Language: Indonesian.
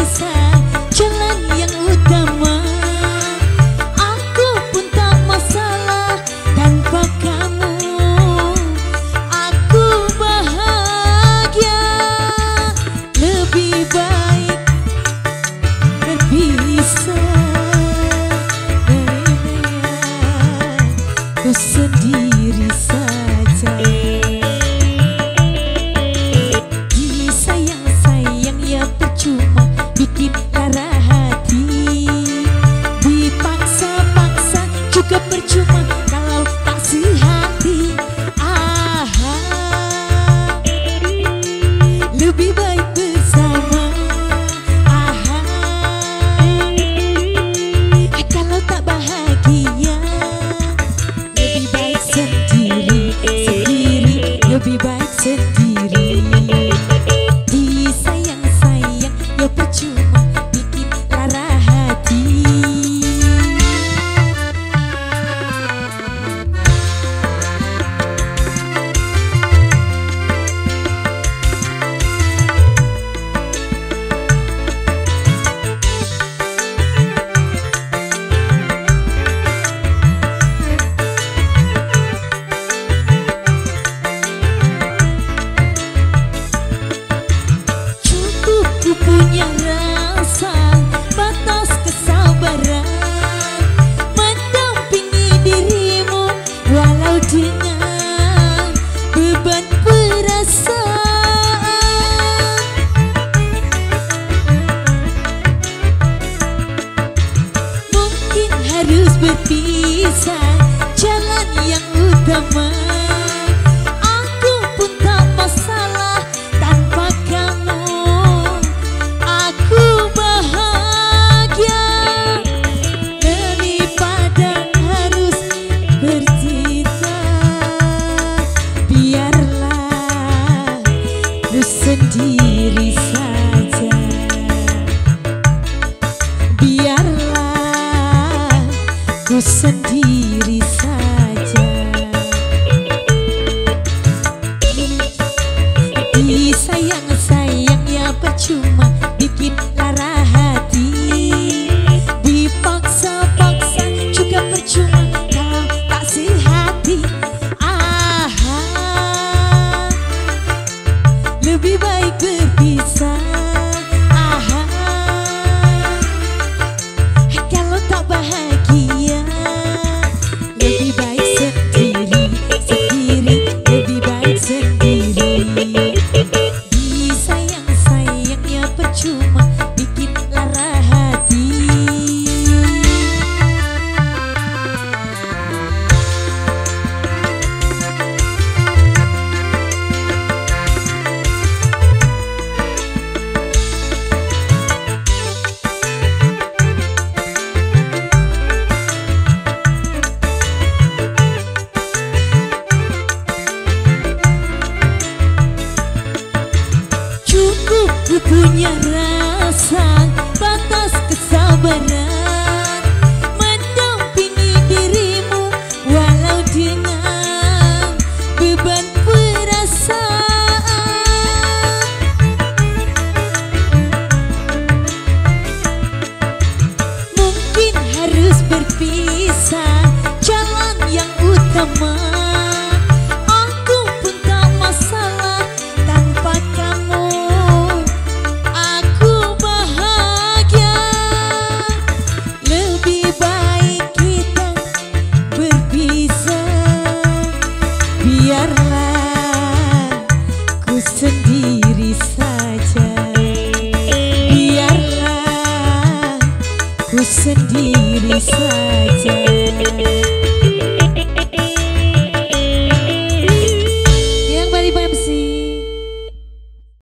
berpisah jalan yang utama. Aku pun tak masalah tanpa kamu. Aku bahagia. Lebih baik berpisah daripada ku sendiri saja. Disayang-sayang ya percuma bikin lara hati. Dipaksa-paksa juga percuma kalau tak sehati. Lebih baik bersama. Kalau tak bahagia lebih baik sendiri, sendiri. Lebih baik sendiri. Disayang-sayang ya percuma bikin lara hati. Ku punya rasa batas kesabaran mendampingi dirimu walau dengan beban perasaan. Mungkin harus berpisah jalan yang utama. Aku pun tak masalah tanpa kamu. Aku bahagia daripada harus bercinta. Biarlah ku sendiri saja. Biarlah ku sendiri saja. Disayang-sayang ya percuma bikin lara hati. Dipaksa-paksa juga percuma kalau tak sehati. Lebih baik berpisah. Kalau tak bahagia lebih baik sendiri, sendiri. Lebih baik sendiri. Disayang-sayang ya percuma bikin lara hati. Cukup ku punya rasa batas kesabaran mendampingi dirimu walau dengan beban perasaan. Mungkin harus berpisah jalan yang utama. Aku pun tak masalah tanpa kamu. Aku bahagia. Lebih baik kita berpisah. Biarlah ku sendiri saja. Biarlah ku sendiri saja.